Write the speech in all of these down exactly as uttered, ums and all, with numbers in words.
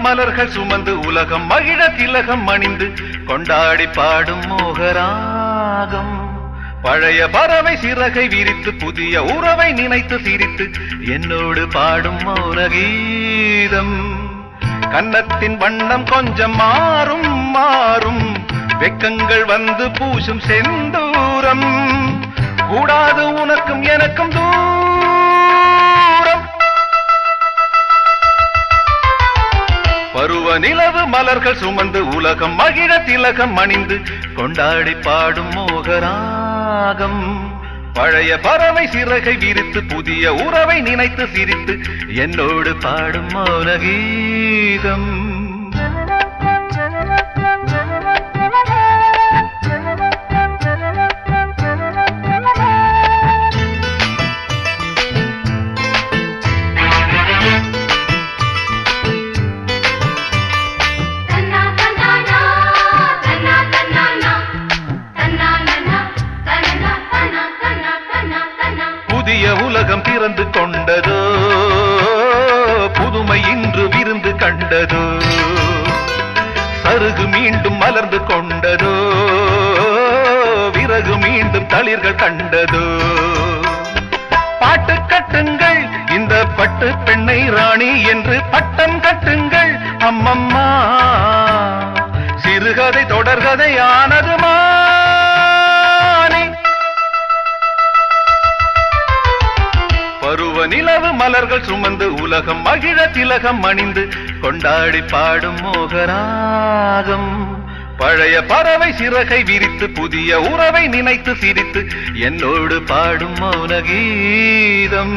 மலர்கள் சுமந்து உலகம் மகிழ திலகம் அணிந்து கொண்டாடி பாடும் மோகராகம். பழைய பறவை சிறகை விரித்து புதிய உறவை நினைத்து சிரித்து என்னோடு பாடும் மௌனகீதம். கன்னத்தின் வண்ணம் கொஞ்சம் மாறும் மாறும் வெக்கங்கள் வந்து பூசும் செந்தூரம். கூடாது உனக்கும் எனக்கும் தூரம். பருவ நிலவு மலர்கள் சுமந்து உலகம் மகிழ திலகம் அணிந்து கொண்டாடி பாடும் மோகராகம். பழைய பறவை சிறகை விரித்து புதிய உறவை நினைத்து சிரித்து என்னோடு பாடும் மௌனகீதம். புதிய உலகம் பிறந்து கொண்டதோ புதுமை இன்று விருந்து கண்டதோ. சருகு மீண்டும் மலர்ந்து கொண்டதோ விறகு மீண்டும் தளிர்கள் கண்டதோ. பாட்டு கட்டுங்கள் இந்த பட்டு பெண்ணை ராணி என்று பட்டம் கட்டுங்கள் அம்மம்மா. சிறுகதை தொடர்கதை ஆனதுமா. பருவ நிலவு மலர்கள் சுமந்து உலகம் மகிழ திலகம் அணிந்து கொண்டாடி பாடும் மோகராகம். பழைய பறவை சிறகை விரித்து புதிய உறவை நினைத்து சிரித்து என்னோடு பாடும் மௌனகீதம்.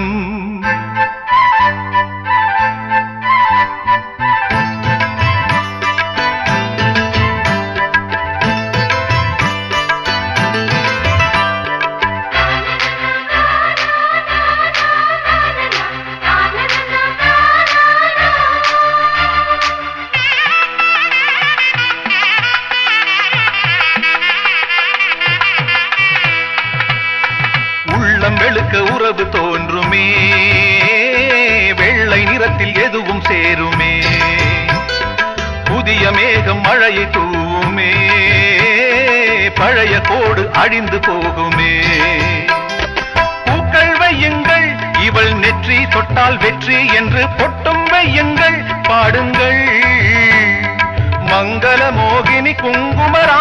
வெளுக்க உறவு தோன்றுமே வெள்ளை நிறத்தில் எதுவும் சேருமே. புதிய மேகம் மழையை தூவுமே பழைய கோடு அழிந்து போகுமே. பூக்கள் வையுங்கள் இவள் நெற்றி தொட்டால் வெற்றி என்று பொட்டும் வையுங்கள் பாடுங்கள். மங்கள மோகினி குங்குமரா.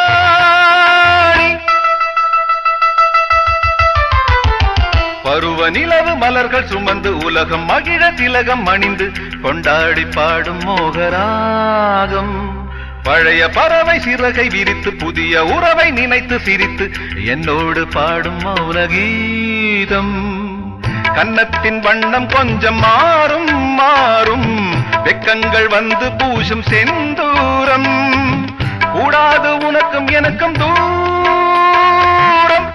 பருவ நிலவு மலர்கள் சுமந்து உலகம் மகிழ திலகம் அணிந்து கொண்டாடி பாடும் மோகராகம். பழைய பறவை சிறகை விரித்து புதிய உறவை நினைத்து சிரித்து என்னோடு பாடும் மௌனகீதம். கன்னத்தின் வண்ணம் கொஞ்சம் மாறும் மாறும் வெக்கங்கள் வந்து பூசும் செந்தூரம். கூடாது உனக்கும் எனக்கும் தூரம்.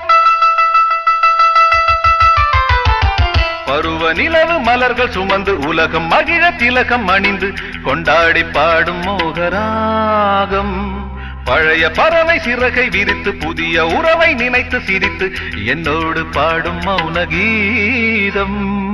பருவ நிலவு மலர்கள் சுமந்து உலகம் மகிழ திலகம் அணிந்து கொண்டாடி பாடும் மோகராகம். பழைய பறவை சிறகை விரித்து புதிய உறவை நினைத்து சிரித்து என்னோடு பாடும் மௌனகீதம்.